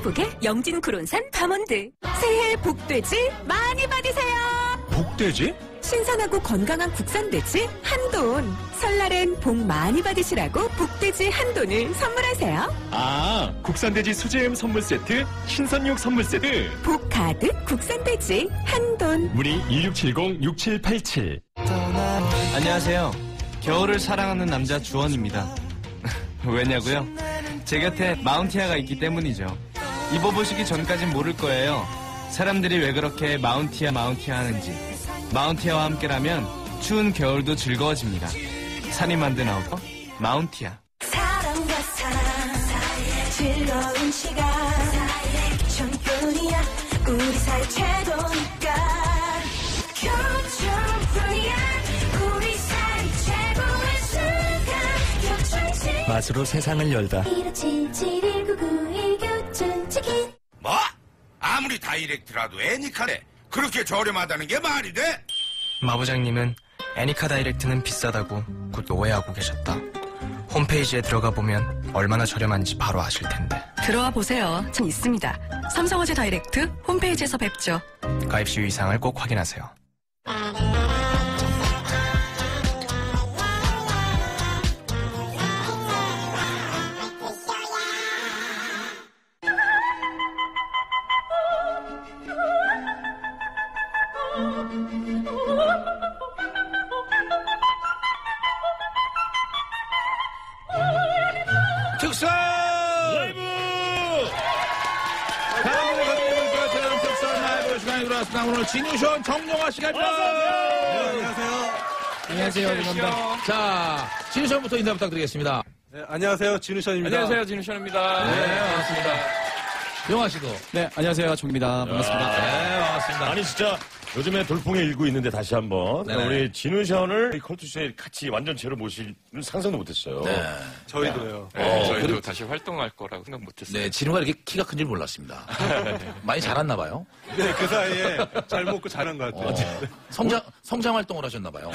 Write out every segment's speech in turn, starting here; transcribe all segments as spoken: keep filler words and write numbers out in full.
한국의 영진 크론산 다몬드. 새해 복돼지 많이 받으세요. 복돼지? 신선하고 건강한 국산돼지 한돈. 설날엔 복 많이 받으시라고 복돼지 한돈을 선물하세요. 아, 국산돼지 수제햄 선물 세트, 신선육 선물 세트. 복 가득 국산돼지 한돈. 문의 일육칠공 육칠팔칠. 안녕하세요. 겨울을 사랑하는 남자 주원입니다. 왜냐고요? 제 곁에 마운티아가 있기 때문이죠. 입어보시기 전까진 모를 거예요. 사람들이 왜 그렇게 마운티아 마운티아 하는지. 마운티아와 함께라면 추운 겨울도 즐거워집니다. 산이 만든 아우터 마운티아. 사랑과 사랑 사이에 즐거운 시간 사이에 천뿐이야 우리 사이 최고니까 교촌뿐이야 우리 사이 최고의 순간 교촌치 맛으로 세상을 열다. 일오칠칠일구구일 교촌치킨. 뭐? 아무리 다이렉트라도 애니카네 그렇게 저렴하다는 게 말이 돼? 마부장님은 애니카 다이렉트는 비싸다고 곧 오해하고 계셨다. 홈페이지에 들어가 보면 얼마나 저렴한지 바로 아실 텐데. 들어와 보세요. 전 있습니다. 삼성화재 다이렉트 홈페이지에서 뵙죠. 가입 시 이상을 꼭 확인하세요. 특선! 라이브! 다음으로 가져오니까 저는 특선 라이브 시간이 돌아왔습니다. 오늘 진우션 정용화 씨가 있다. 네, 안녕하세요. 안녕하세요. 반갑습니다. 자, 진우션부터 인사 부탁드리겠습니다. 네, 안녕하세요. 진우션입니다. 안녕하세요, 진우션입니다. 네, 반갑습니다. 용화 씨도. 네, 안녕하세요, 정입니다. 반갑습니다. 네, 반갑습니다. 아니 진짜 요즘에 돌풍에 일고 있는데 다시 한번 네네. 우리 진우션을 컬투쇼에 같이 완전체로 모실 상상도 못했어요. 네. 저희도요. 네, 어, 저희도 그리고- 다시 활동할 거라고 생각 못했어요. 네, 진우가 이렇게 키가 큰 줄 몰랐습니다. 많이 자랐나 봐요. 네, 그 사이에 잘 먹고 자란 것 같아요. 어, 성장, 성장 활동을 하셨나 봐요.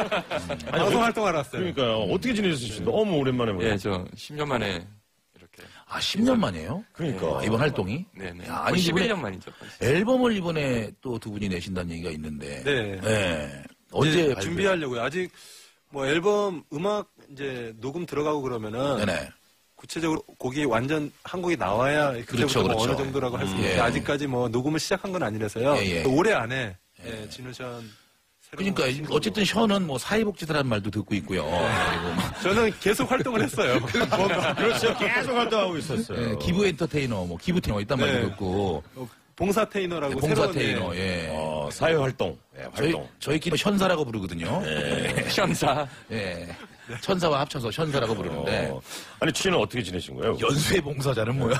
방송 활동하러 왔어요. 그러니까요. 어떻게 지내셨어요? 너무 오랜만에 보네. 예, 저 십 년 만에 이렇게. 아, 십 년 만이에요? 그러니까. 아, 이번 활동이? 네네. 야, 거의 십일 이번에 년 만이죠. 앨범을 이번에 또 두 분이 내신다는 얘기가 있는데. 네. 네. 언제 이제 발표- 준비하려고요. 아직 뭐 앨범 음악 이제 녹음 들어가고 그러면은 네네. 구체적으로 곡이 완전 한 곡이 나와야 그때부터 그렇죠, 뭐 그렇죠. 어느 정도라고 할 수 음, 있는데 예. 아직까지 뭐 녹음을 시작한 건 아니라서요. 예, 예. 올해 안에 예, 진우션 새로운 그러니까 신곡으로. 어쨌든 션은 뭐 사회복지사라는 말도 듣고 있고요. 그리고 뭐 저는 계속 활동을 했어요. 뭔가 그렇죠. 계속 활동하고 있었어요. 예, 기부 엔터테이너, 뭐 기부 테이너 있단 말도 네. 듣고. 봉사 테이너라고 봉사 새로운 테이너, 예. 예. 어, 사회활동. 네, 저희, 활동. 저희끼리 현사라고 부르거든요. 현사. 예. 천사와 합쳐서 현사라고 부르는데. 어, 아니, 취는 어떻게 지내신 거예요? 연쇄 봉사자는 뭐야?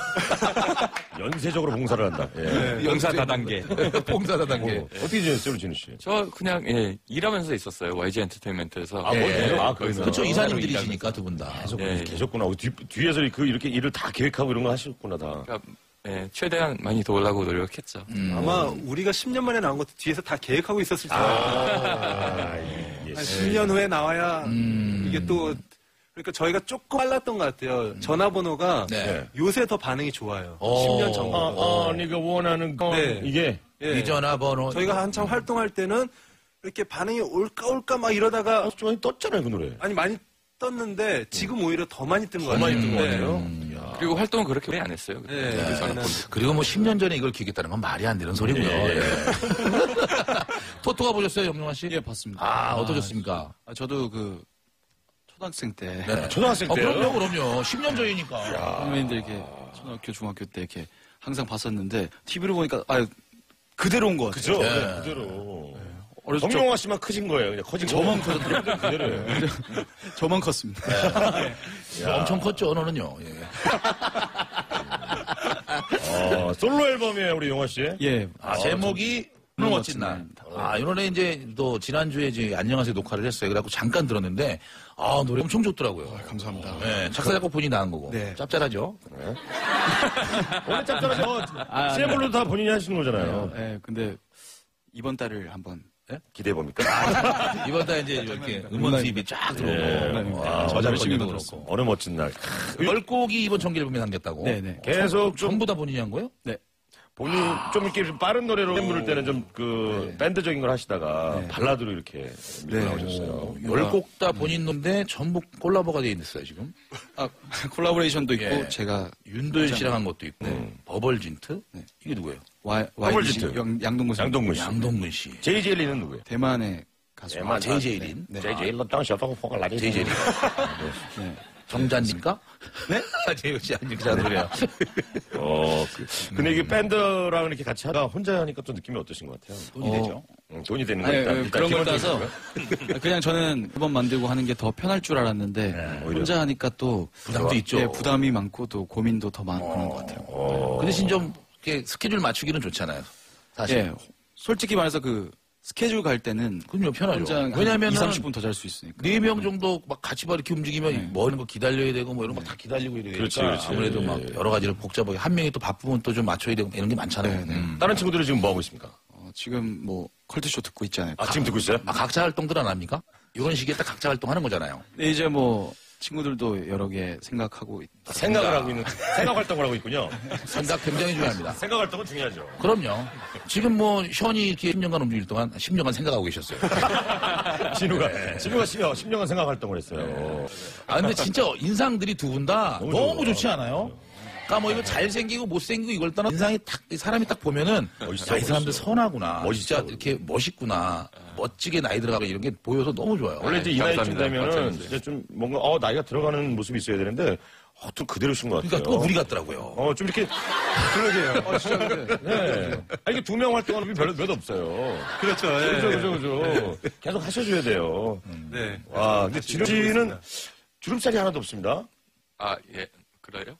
연쇄적으로 봉사를 한다. 예. 네. 연사 다단계. 봉사 다단계. 어, 어떻게 지냈어요, 진우 씨? 저 그냥, 예, 일하면서 있었어요. 와이지 엔터테인먼트에서. 아, 예. 뭐, 아, 거기서 그렇죠. 어, 이사님들이시니까 두 분 다. 계속 예, 예. 계셨구나. 뒤, 뒤에서 그 이렇게 일을 다 계획하고 이런 거 하셨구나, 다. 그러니까, 예, 최대한 많이 도우려고 노력했죠. 음. 아마 우리가 십 년 만에 나온 것도 뒤에서 다 계획하고 있었을 거예요. 아, 예, 예. 한 십 년 후에 나와야 음. 이게 또 그러니까 저희가 조금 빨랐던 것 같아요. 전화번호가 네. 요새 더 반응이 좋아요. 오. 십 년 전보다. 아, 아, 네가 원하는 거, 네. 이게. 예. 이 전화번호. 저희가 한참 활동할 때는 이렇게 반응이 올까 올까 막 이러다가 좀 많이 떴잖아요, 그 노래. 아니 많이 떴는데 지금 오히려 더 많이 뜬 것 더 같아요. 많이 뜬 것 네. 같아요. 음. 그리고 활동은 그렇게 오래 안 했어요. 네. 그때 저는 저는 그리고 뭐 십 년 전에 이걸 기획했다는 건 말이 안 되는 소리고요. 예, 예. 예. 토토가 보셨어요, 영용아 씨? 예, 봤습니다. 아, 어떠셨습니까? 아, 저도 그 초등학생 때 네. 초등학생 어, 때요? 그럼요, 그럼요. 십 년 전이니까. 선배님들 이렇게 초등학교, 중학교 때 이렇게 항상 봤었는데 티비로 보니까 아 그대로 온 것 같아요. 그죠? 예. 네, 그대로. 어렸을 적 정용화 씨만 크신 거예요. 그냥 커진 저만 거예요. 컸는데 그대로예요. 저만 컸습니다. 엄청 컸죠, 너는요. 예. 어, 솔로 앨범이에요, 우리 용화 씨. 예. 아, 제목이 오늘 멋진 날. 아, 이 노래 이제 또 지난주에 이제 안녕하세요 녹화를 했어요. 그래갖고 잠깐 들었는데, 아, 노래 엄청 좋더라고요. 감사합니다. 네, 작사, 작곡 본인이 나은 거고. 네. 짭짤하죠? 원래 짭짤하죠. 아, 세블로 다 본인이 하시는 거잖아요. 예, 근데 이번 달을 한번 기대해 봅니까? 이번 달 이제 이렇게 음원 수입이 쫙 들어오고 와, 저작권료도 그렇고 어느 멋진 날. 열 곡이 이번 정기 앨범에 담겼다고. 네네. 계속 좀 전부 다 본인이 한 거예요? 네. 본인 좀 이렇게 좀 빠른 노래로 부를 때는 좀 그 네. 밴드적인 걸 하시다가 네. 발라드로 이렇게 밀고 네. 나오셨어요. 열 곡 다 본인 노인데 전부 콜라보가 돼 있어요 지금. 아, 콜라보레이션도 있고 예. 제가 윤도현 씨랑 한 것도 있고 네. 버벌진트 네. 이게 누구예요? 와, 더블진트. 와이지 양- 양동근 씨. 양동근 씨. 양동근 씨. 제이제일리는 누구예요? 대만의 가수. 대만 아, 제이제일린. 네. 제이제일로 땅셔서 포가 라디. 제이제일린. 네. 정잔입니까? 네? 제이 씨 아니 그 소리야. 어, 그, 근데 이게 밴드랑 이렇게 같이 하다 혼자 하니까 또 느낌이 어떠신 것 같아요? 돈이 어, 되죠. 음, 돈이 되는 거 아니, 일단, 어, 일단 그런 걸 기본적인 따서 거고요. 그냥 저는 앨범 만들고 하는 게 더 편할 줄 알았는데 오히려. 혼자 하니까 또 부담도 있죠. 예, 부담이 많고 또 고민도 더 많고 그런 것 같아요. 어, 그 대신 좀 이렇게 스케줄 맞추기는 좋잖아요. 사실. 예, 솔직히 말해서 그 스케줄 갈 때는 그럼요, 편하죠. 혼자 한 왜냐면은 이, 삼십 분 더 잘 수 있으니까. 네 명 정도 막 같이 막 이렇게 움직이면 네. 뭐 이런 거 기다려야 되고 뭐 이런 거 다 기다리고 이래야 되니까 그렇지, 그렇지. 아무래도 막 여러 가지를 복잡하게 한 명이 또 바쁘면 또 좀 맞춰야 되고 이런 게 많잖아요. 네, 네. 음. 다른 친구들은 지금 뭐 하고 있습니까? 어, 지금 뭐 컬투쇼 듣고 있잖아요. 아, 지금 듣고 있어요? 아, 각자 활동들 안 합니까? 이런 시기에 딱 각자 활동하는 거잖아요. 네, 이제 뭐 친구들도 여러 개 생각하고 있- 생각을 하고 있는, 생각 활동을 하고 있군요. 생각 굉장히 중요합니다. 생각 활동은 중요하죠. 그럼요. 지금 뭐 현이 이렇게 십 년간 움직일 동안 십 년간 생각하고 계셨어요. 진우가, 진우가 십 년, 십 년간 생각 활동을 했어요. 아 근데 진짜 인상들이 두 분 다 너무 너무, 좋아. 좋지 않아요? 그러니까 뭐 이거 잘생기고 못생기고 이걸 떠나 인상이 딱 사람이 딱 보면은 멋있어, 야, 이 사람들 멋있어. 선하구나. 멋있어. 진짜 이렇게 멋있구나. 멋지게 나이 들어가고 이런 게 보여서 너무 좋아요. 원래 이제 이 나이쯤 감사합니다. 되면은 감사합니다. 진짜 좀 뭔가, 어, 나이가 들어가는 모습이 있어야 되는데, 어, 또 그대로신 것 같아요. 그러니까 또 우리 같더라고요. 어, 좀 이렇게. 그러게요. 어, 진짜 근데. 네. 아, 이게 두 명 활동하는 분이 별로 몇 없어요. 그렇죠. 예. 그죠, 그죠, 그죠. 계속 하셔줘야 돼요. 네. 와, 근데 지름 씨는 주름살이 하나도 없습니다. 아, 예. 그래요?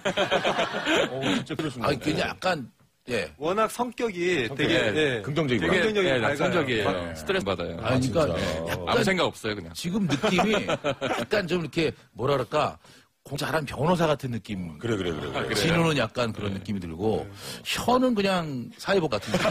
어, 진짜 그러십니다. 아, 그게 약간 예. 워낙 성격이 되게 예. 예. 긍정적이고. 되게 긍정적이고 예, 밝아요. 낙천적이에요. 네. 스트레스 받아요. 아, 그러니까 진짜. 약간 아무 생각 없어요, 그냥. 지금 느낌이 약간 좀 이렇게 뭐라 그럴까 공 잘한 변호사 같은 느낌. 그래, 그래, 그래. 그래. 진우는 약간 그런 느낌이 들고 현은 그냥 사회복 같은 느낌.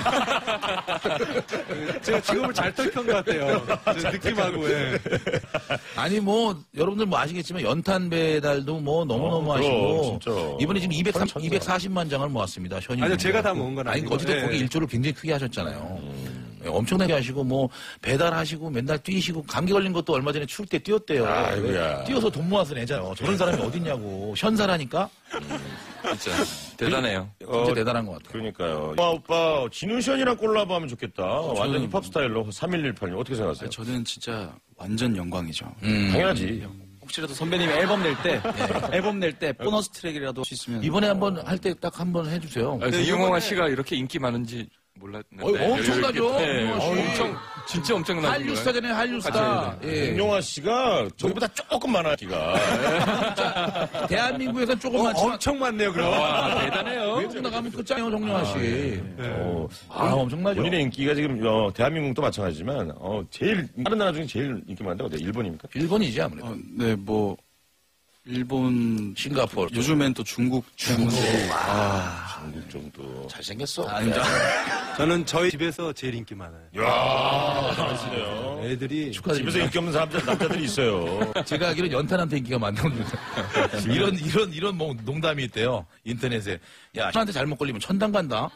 제가 지금을 잘 털킨 것 같아요. 저 느낌하고. 예. 아니 뭐 여러분들 뭐 아시겠지만 연탄 배달도 뭐 너무너무 어, 그럼, 하시고 진짜. 이번에 지금 이백삼, 천천히. 이백사십만 장을 모았습니다. 현이 아니요, 군대가. 제가 다 모은 건 아니 아니고. 어쨌든 예. 거기 일조를 굉장히 크게 하셨잖아요. 예, 엄청나게 하시고 뭐 배달하시고 맨날 뛰시고 감기 걸린 것도 얼마 전에 추울 때 뛰었대요. 아이고야. 뛰어서 돈 모아서 내잖아요. 저런 사람이 어딨냐고. 현사라니까 진짜. 대단해요. 진짜 어, 대단한 것 같아요. 그러니까요. 오빠, 오빠, 진우 씨랑 콜라보 하면 좋겠다. 완전 힙합 스타일로 삼일일팔님 어떻게 생각하세요? 아니, 저는 진짜 완전 영광이죠. 음. 당연하지. 혹시라도 선배님이 앨범 낼 때, 앨범 낼 때 보너스 트랙이라도 할 수 있으면. 이번에 한번 할 때 딱 한번 해주세요. 아, 이용화 씨가 이렇게 인기 많은지 몰랐는데. 어, 엄청나죠? 네, 이용화 씨. 엄청, 진짜 엄청나죠. 한류 스타잖아요, 한류 스타. 예. 김용화 씨가 저기보다 조금 많아, 기가. 대한민국에선 조금 어, 많지만 엄청 많네요, 그럼. 와, 대단해요. 외국 나가면 끝장이에요, 정영아 씨. 어, 아, 엄청나죠. 본인의 인기가 지금, 어, 대한민국도 마찬가지지만, 어, 제일, 다른 나라 중에 제일 인기 많은데 어디야? 일본입니까? 일본이지, 아무래도. 어, 네, 뭐 일본, 싱가포르. 요즘엔 또 중국 팬분들이 아, 한국 정도. 잘생겼어. 아닙니다. 저는 저희 집에서 제일 인기 많아요. 이야, 잘하시네요. 애들이 집에서 인기 없는 사람들, 남자들이 있어요. 제가 알기로 연탄한테 인기가 많다는 이런, 이런, 이런 뭐 농담이 있대요. 인터넷에. 야, 현한테 잘못 걸리면 천당 간다.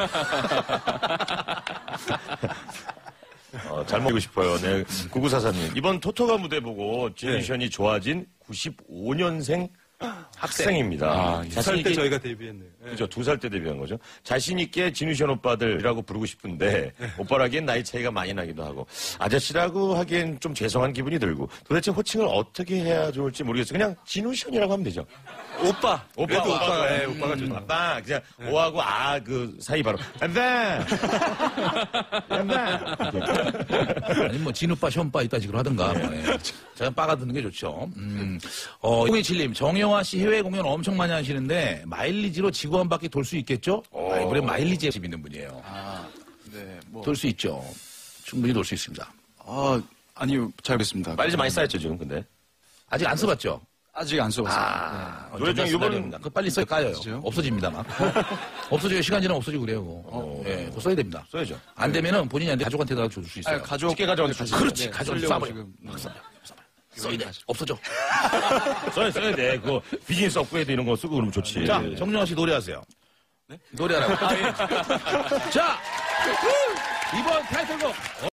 어, 잘 먹고 싶어요. 네. 구구사사님. 이번 토토가 무대 보고 제니션이 좋아진 구십오 년생 학생입니다. 아, 두 살 때 저희가 데뷔했네요. 예. 그죠. 두 살 때 데뷔한 거죠. 자신있게 진우션 오빠들이라고 부르고 싶은데, 오빠라기엔 나이 차이가 많이 나기도 하고, 아저씨라고 하기엔 좀 죄송한 기분이 들고, 도대체 호칭을 어떻게 해야 좋을지 모르겠어요. 그냥 진우션이라고 하면 되죠. 오빠. 오빠, 그래도 오빠. 오빠가, 예, 오빠가 좋죠. 아빠, 그냥, 오하고 아, 그 사이 바로, 엠바! 엠바! 아니, 뭐, 진우빠, 현빠 이딴 식으로 하든가. 뭐, 예. 제가 빠가 듣는 게 좋죠. 음, 어, 공이칠님, 정영화 씨 해외 공연 엄청 많이 하시는데, 마일리지로 지구 한 바퀴 돌 수 있겠죠? 아, 이번에 마일리지에 집 있는 분이에요. 아, 네, 뭐. 돌 수 있죠. 충분히 돌 수 있습니다. 아, 아니요, 잘 뵙습니다. 빨리 좀 많이 쌓였죠, 지금, 근데. 아직 안 써봤죠? 아직 안 써봤어요. 아, 노래 중에 정말 요번- 쓰나리오입니다. 그거 빨리 써요. 까요. 진짜요? 없어집니다, 막. 없어져요. 시간 지나면 없어지고 그래요. 그거. 어. 예, 그거 써야 됩니다. 써야죠. 안 되면은 본인이 안 돼. 가족한테다 줄 수 있어요. 아, 가족 쉽게 가져가서 가시죠. 그렇지. 네, 가져가서 쓰려고 쏴버려. 지금, 막 음. 써버려. 써버려. 써야 돼. 없어져. 써야, 써야 돼. 그거 비즈니스 업그레이드 이런 거 쓰고 그러면 좋지. 자, 정영아 씨 노래하세요. 네? 노래하라고. 자, 이번 타이틀곡.